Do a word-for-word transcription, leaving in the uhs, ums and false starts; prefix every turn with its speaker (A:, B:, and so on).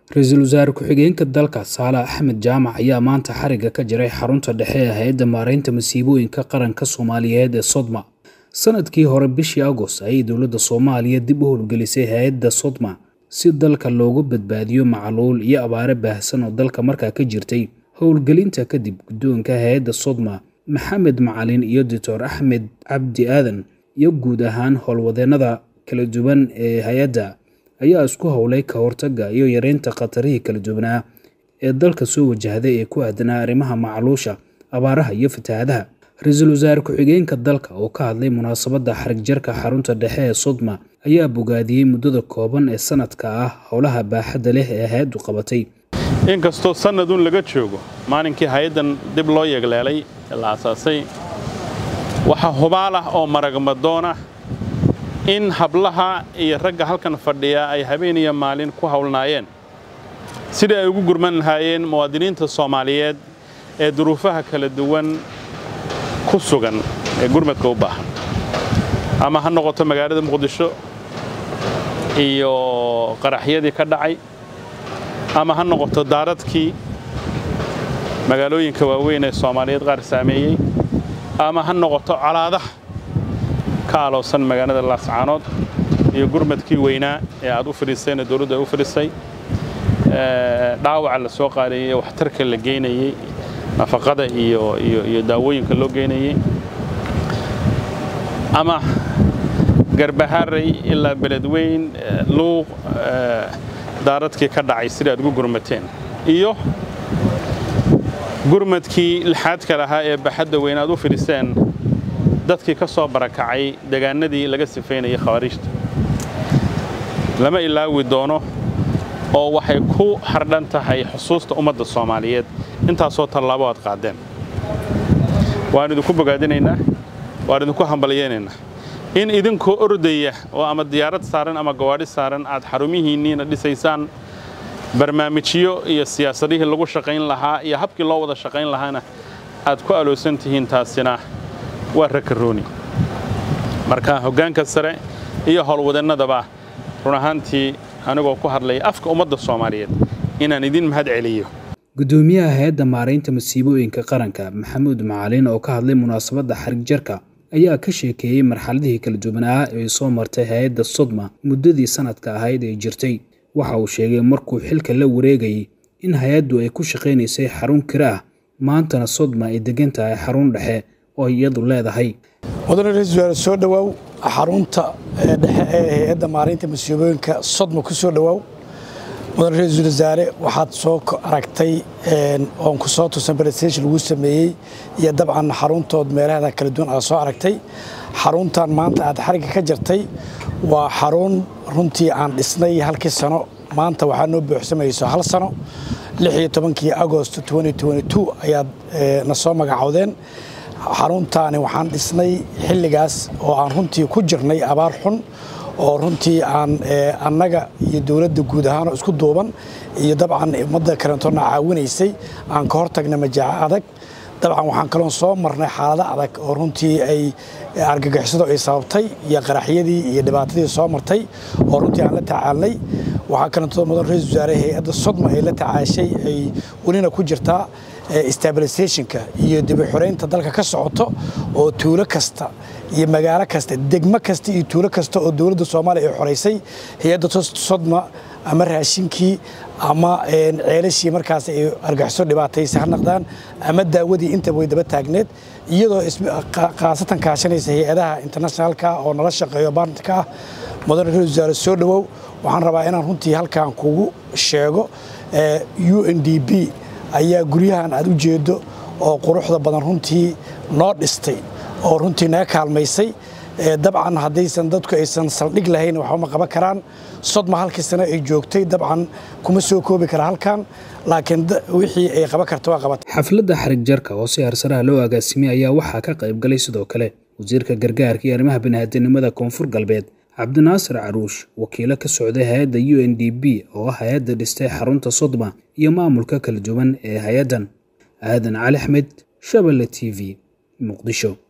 A: Ra'iisul Wasaare ku-xigeenka dalka Saalax Axmed Jaamac ayaa maanta xariga ka jiray xarunta dhexe ee hay'adda maareynta masiibooyinka qaranka Soomaaliyeed ee Sodma. Sanadkii hore bishii Agost ayay dowladda Soomaaliya dib u howlgelisay hay'adda Sodma si dalka loogu badbaadiyo macaluul iyo abaare baahsan oo dalka markaa ka jirtay. Howlgelinta kadib, guddoonka hay'adda Sodma Maxamed Macalin iyo Doctor Axmed Cabdi Aadan iyo guud ahaan howlwadeennada kala duwan ee hay'adda ayaa isku howlay ka hortagga iyo yareynta khatarihii kala duwanaa ee dalka soo wajahday ee ku aadanaa arrimaha macaluusha, abaaraha iyo fatahaadaha. Ra'iisul Wasaare ku-xigeenka dalka oo ka hadlay munaasabadda xarig jarka xarunta dhexe ee Sodma ayaa bogaadiyey muddada kooban ee sanadka ah howlaha baaxadda leh ee hay'addu qabatay.
B: inkastoo sanadun laga joogo maalinkii hay'addan dib loo yeegleelay la aasaasay, waxa hubaal ah oo maragmadoon ah in hablaha iyo ragga halkan fadhiya ay habeen iyo maalin ku hawlnaayeen sidii ay ugu gurman lahaayeen muwaadiniinta Soomaaliyeed ee duruufaha kala duwan ku sugan ee gurmadka u baahan, ama ha noqoto magaalada Muqdisho iyo qaraxyadii ka dhacay, ama ha noqoto daaradkii magaalooyinka waaweyn ee Soomaaliyeed qaar saameeyay, ama ha noqoto calaadaha ka aloosan magaalada Laascaanood iyo gurmadkii weynaa ee aad u fariiseen ee dawladda u fariisay, ee dhaawaca la soo qaadayay, waxtarka la geynayay, nafaqada iyo iyo iyo daawooyinka loo geynayay, ama Garbaharey ilaa Beledweyn Luuq daaradkii ka dhacay sida aad ugu gurmateen, iyo gurmadkii lixaadka lahaa ee baxadda weyn aad u fariiseen dadkii ka soo barakacay deegaanadii laga sifeynayay khawaarijta. lama ilaawi doono oo waxay ku xardhan tahay xusuusta ummadda Soomaaliyeed intaasoo tallaabo aad qaadeen. waan idinku bogaadinaynaa, waan idinku hambalyeynaa in idinkoo ordaya oo ama diyaarad saaran ama gawaadhi saaran aad xarumihiinniina dhisaysaan, barnaamijyo iyo siyaasadihii lagu shaqayn lahaa iyo habkii loo wada shaqayn lahaana aad ku aloosan tihiin. taasina waa rakarooni. marka hoggaanka sare iyo howlwadeennadaba run ahaantii anigoo ku hadlay afka ummadda Soomaaliyeed inaan idin mahad celiyo.
A: Guddoomiyaha hay'adda maareynta masiibooyinka qaranka Maxamed Macalin oo ka hadlay munaasabadda xarig jarka ayaa ka sheekeeyay marxaladihii kala duwanaa ee soo martay hay'adda Sodma muddadii sanadka ahayd ee jirtay. waxa uu sheegay markuu xilka la wareegay in hay'addu ay ku shaqeynaysay xarun kira ah, maantana Sodma ay degan tahay xarun dhexe oo iyadu leedahay.
C: Mudane Ra'iisul Wasaare soo dhawaaw xarunta dhexe ee hay'adda maareynta masiibooyinka Sodma ku soo dhawaaw. Mudane Ra'iisul Wasaare waxaad soo aragtay oo ku soo tusan presentation lagu sameeyay iyo dabcan xaruntood meelaha kala duwan aad soo aragtay. xaruntan maanta aad xariga ka jirtay waa xarun runtii aan dhisnay halkii sano, maanta waxaa noo buuxsamayso hal sano. lix iyo tobankii Agost twenty twenty-two ayaad na soo magacaawdeen. xaruntaani waxaan dhisnay xilligaas oo aan runtii ku jirnay abaar xun oo runtii aan annaga iyo dawladda guud ahaan isku duuban iyo dabcan ummadda karantoona caawinaysay aan ka hortagna majaaca adag. dabcan waxaan kaloo soo marnay xaalado adag oo runtii ay argagixisadu ay sababtay iyo qaraxyadii iyo dhibaatadii soo martay oo runtii aan la tacaalnay. waxaa kaloo Mudane Ra'iisul Wasaare hay'adda Sodma ay la tacaashay ay welina ku jirtaa stabilizationka iyo dib u xoreynta dalka ka socoto oo tuulo kasta iyo magaalo kasta, degmo kasta iyo tuulo kasta oo dawladda Soomaaliya ay xoreysay hay'adda Sodma ama raashinkii ama ceelashii markaas ay argaxiso dhibaataysan ha noqdaan ama daawadii inta way daba taagneed, iyadoo qaasatan kaashanaysa hay'adaha internationalka oo nala shaqeeyo baartanka ah. Mudane Ra'iisul Wasaare soo dhawow. waxaan rabaa inaan runtii halkaan kugu sheego U N D P ayaa guryahan aad u jeedo oo quruxda badan runtii noo dhistay oo runtii naga kaalmaysay. dabcan haddaysan dadku aysan saldhig lahayn waxba ma qaban karaan. Sodma halkii sano ay joogtay dabcan kuma soo koobi kara halkan, laakiin wixii ay qaban karto waa qabatay.
A: xafladda xarig jarka oo si harsaraha loo agaasimay ayaa waxaa ka qayb galay sidoo kale wasiirka gargaarka iyo arrimaha bini'aadanimada Koonfur Galbeed Cabdinaasir Caruush, wakiilo ka socday hay'adda U N D P oo ah hay'adda dhistay xarunta Sodma iyo maamulka kala duwan ee hay'addan. Aadan Cali Axmed, Shabelle T V, Muqdisho.